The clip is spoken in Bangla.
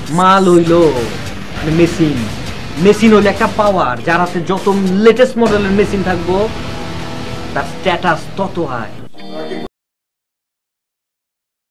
মাল হইলো মেশিন। মেশিন হইলো একটা পাওয়ার, যার হাতে যত লেটেস্ট মডেলের মেশিন থাকবো তার স্ট্যাটাস তত হাই।